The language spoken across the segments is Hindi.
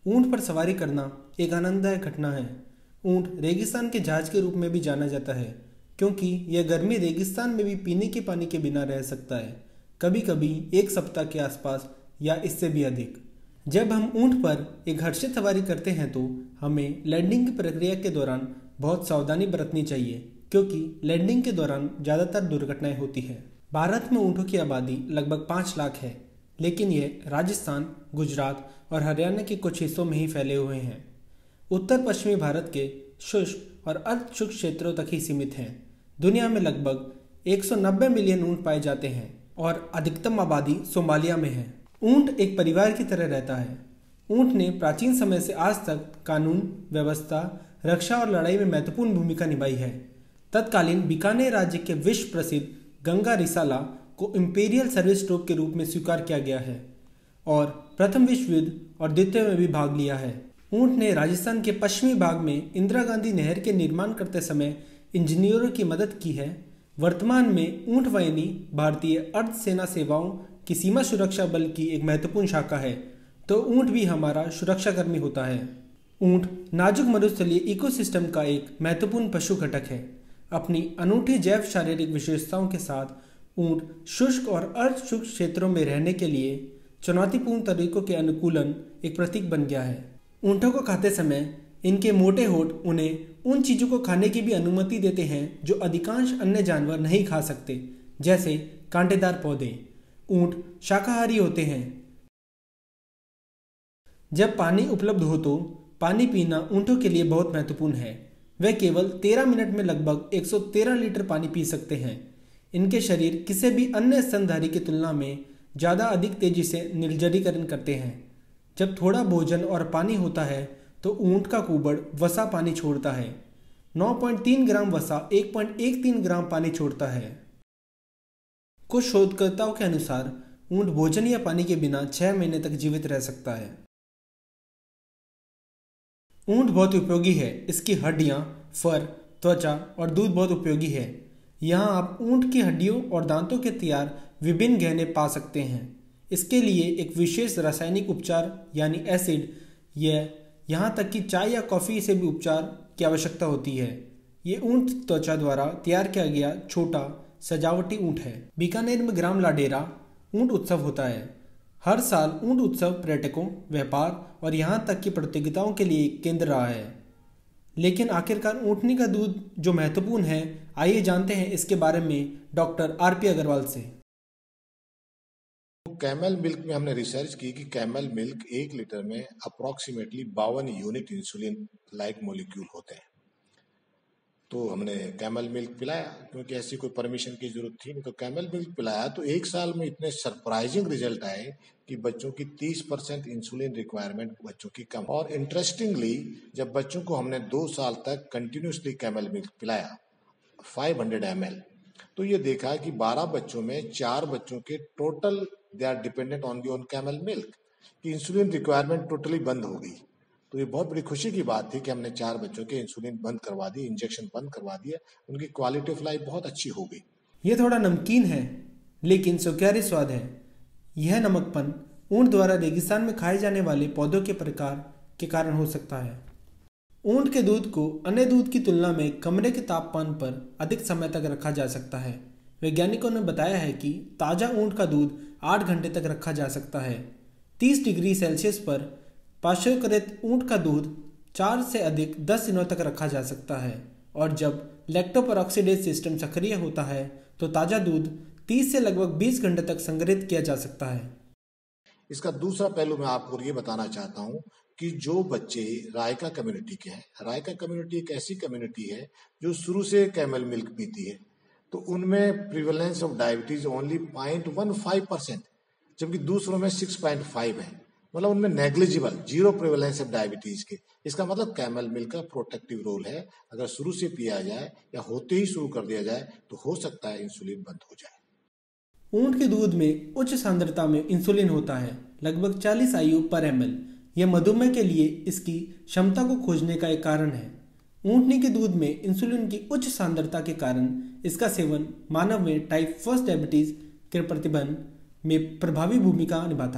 ऊंट पर सवारी करना एक आनंददायक घटना है। ऊंट रेगिस्तान के जहाज के रूप में भी जाना जाता है, क्योंकि यह गर्मी रेगिस्तान में भी पीने के पानी के बिना रह सकता है, कभी कभी एक सप्ताह के आसपास या इससे भी अधिक। जब हम ऊंट पर एक हर्षित सवारी करते हैं तो हमें लैंडिंग की प्रक्रिया के दौरान बहुत सावधानी बरतनी चाहिए, क्योंकि लैंडिंग के दौरान ज़्यादातर दुर्घटनाएं होती हैं। भारत में ऊंटों की आबादी लगभग 5 लाख है, लेकिन यह राजस्थान, गुजरात और हरियाणा के कुछ हिस्सों में ही फैले हुए हैं। उत्तर पश्चिमी भारत के शुष्क और अर्ध शुष्क क्षेत्रों तक ही सीमित हैं। दुनिया में लगभग 190 मिलियन ऊंट पाए जाते हैं और अधिकतम आबादी सोमालिया में है। ऊंट एक परिवार की तरह रहता है। ऊंट ने प्राचीन समय से आज तक कानून व्यवस्था, रक्षा और लड़ाई में महत्वपूर्ण भूमिका निभाई है। तत्कालीन बीकानेर राज्य के विश्व प्रसिद्ध गंगा रिसाला को इंपीरियल सर्विस ट्रूप के रूप में स्वीकार किया गया है और प्रथम विश्व युद्ध और द्वितीय में भी भाग लिया है। ऊंट ने राजस्थान के पश्चिमी भाग में इंदिरा गांधी नहर के निर्माण करते समय इंजीनियरों की मदद की है। वर्तमान में ऊंट वाहिनी भारतीय अर्धसेना सेवाओं की सीमा सुरक्षा बल की एक महत्वपूर्ण शाखा है, तो ऊंट भी हमारा सुरक्षाकर्मी होता है। ऊंट नाजुक मरुस्थलीय इकोसिस्टम का एक महत्वपूर्ण पशु घटक है। अपनी अनूठी जैव शारीरिक विशेषताओं के साथ ऊंट शुष्क और अर्ध शुष्क क्षेत्रों में रहने के लिए चुनौतीपूर्ण तरीकों के अनुकूलन एक प्रतीक बन गया है। ऊंटों को खाते समय इनके मोटे होंठ उन्हें उन चीज़ों को खाने की भी अनुमति देते हैं जो अधिकांश अन्य जानवर नहीं खा सकते, जैसे कांटेदार पौधे। ऊंट शाकाहारी होते हैं। जब पानी उपलब्ध हो तो पानी पीना ऊंटों के लिए बहुत महत्वपूर्ण है। वे केवल 13 मिनट में लगभग 113 लीटर पानी पी सकते हैं। इनके शरीर किसी भी अन्य स्तनधारी की तुलना में ज़्यादा अधिक तेजी से निर्जलीकरण करते हैं। जब थोड़ा भोजन और पानी होता है तो ऊंट का कुबड़ वसा पानी छोड़ता है। 9.3 ग्राम वसा 1.13 ग्राम पानी छोड़ता है। कुछ शोधकर्ताओं के अनुसार ऊंट भोजन या पानी के बिना 6 महीने तक जीवित रह सकता है। ऊंट बहुत उपयोगी है। इसकी हड्डियां, फर, त्वचा और दूध बहुत उपयोगी है। यहाँ आप ऊंट की हड्डियों और दांतों के तैयार विभिन्न गहने पा सकते हैं। इसके लिए एक विशेष रासायनिक उपचार यानी एसिड यहाँ तक कि चाय या कॉफ़ी से भी उपचार की आवश्यकता होती है। ये ऊंट त्वचा द्वारा तैयार किया गया छोटा सजावटी ऊंट है। बीकानेर में ग्राम लाडेरा ऊंट उत्सव होता है। हर साल ऊंट उत्सव पर्यटकों, व्यापार और यहाँ तक कि प्रतियोगिताओं के लिए एक केंद्र रहा है। लेकिन आखिरकार ऊंटनी का दूध जो महत्वपूर्ण है, आइए जानते हैं इसके बारे में डॉक्टर आरपी अग्रवाल से। कैमल मिल्क में हमने रिसर्च की कि कैमल मिल्क 1 लीटर में approximately 52 unit insulin like molecule होते हैं। तो हमने कैमल मिल्क पिलाया, क्योंकि ऐसी कोई परमिशन की जरूरत थी नहीं, तो कैमल मिल्क पिलाया। तो 1 साल में इतने सरप्राइजिंग रिजल्ट आए कि बच्चों की 30% इंसुलिन रिक्वायरमेंट बच्चों की कम। और इंटरेस्टिंगली जब बच्चों को हमने 2 साल तक कंटिन्यूसली कैमल मिल्क पिलाया 500 ml, तो ये देखा कि 12 बच्चों में 4 बच्चों के total they are dependent on camel milk की इंसुलिन रिक्वायरमेंट टोटली बंद हो गई। तो ये बहुत बड़ी खुशी की बात थी कि हमने 4 बच्चों के इंसुलिन बंद करवा दी, इंजेक्शन बंद करवा दिया, उनकी क्वालिटी ऑफ लाइफ बहुत अच्छी हो गई। ये थोड़ा नमकीन है, लेकिन सुक्यारी स्वाद है। यह नमकपन ऊंट द्वारा रेगिस्तान में खाए जाने वाले पौधों के प्रकार के कारण हो सकता है। ऊंट के दूध को अन्य दूध की तुलना में कमरे के तापमान पर अधिक समय तक रखा जा सकता है। वैज्ञानिकों ने बताया है कि ताज़ा ऊंट का दूध 8 घंटे तक रखा जा सकता है। 30 डिग्री सेल्सियस पर पाश्चुरीकृत ऊंट का दूध 4 से अधिक 10 दिनों तक रखा जा सकता है, और जब लैक्टोपेरोक्सिडेज सिस्टम सक्रिय होता है तो ताज़ा दूध 30 से लगभग 20 घंटे तक संग्रहित किया जा सकता है। इसका दूसरा पहलू मैं आपको ये बताना चाहता हूँ कि जो बच्चे रायका कम्युनिटी के हैं, रायका कम्युनिटी एक ऐसी कम्युनिटी है जो शुरू से कैमल मिल्क पीती है, तो उनमें प्रिवेलेंस ऑफ डायबिटीज ओनली 0.15%, जबकि दूसरों में 6.5 है। मतलब उनमें नेग्लिजिबल, 0 प्रिवेलेंस ऑफ डायबिटीज के। इसका मतलब कैमल मिल्क का प्रोटेक्टिव रोल है। अगर शुरू से पिया जाए या होते ही शुरू कर दिया जाए तो हो सकता है इंसुलिन बंद हो जाए। ऊंट के दूध में उच्च सांद्रता में इंसुलिन होता है, लगभग 40 IU पर ml। यह मधुमेह के लिए इसकी क्षमता को खोजने का एक कारण है। ऊंटनी के दूध में इंसुलिन की उच्च सांद्रता के कारण इसका सेवन मानव में टाइप 1 डायबिटीज के प्रतिबंध में प्रभावी भूमिका निभाता है।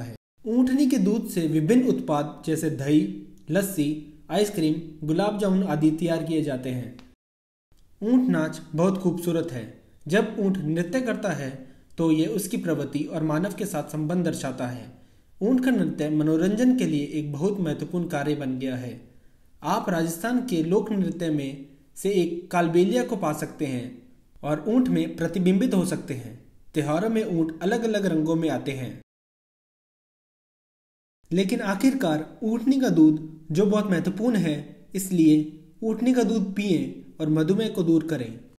ऊँटनी के दूध से विभिन्न उत्पाद जैसे दही, लस्सी, आइसक्रीम, गुलाब जामुन आदि तैयार किए जाते हैं। ऊँट नाच बहुत खूबसूरत है। जब ऊँट नृत्य करता है तो ये उसकी प्रवृत्ति और मानव के साथ संबंध दर्शाता है। ऊँट का नृत्य मनोरंजन के लिए एक बहुत महत्वपूर्ण कार्य बन गया है। आप राजस्थान के लोक नृत्य में से एक कालबेलिया को पा सकते हैं और ऊँट में प्रतिबिंबित हो सकते हैं। त्योहारों में ऊँट अलग अलग रंगों में आते हैं। लेकिन आखिरकार ऊँटनी का दूध जो बहुत महत्वपूर्ण है, इसलिए ऊँटनी का दूध पिएं और मधुमेह को दूर करें।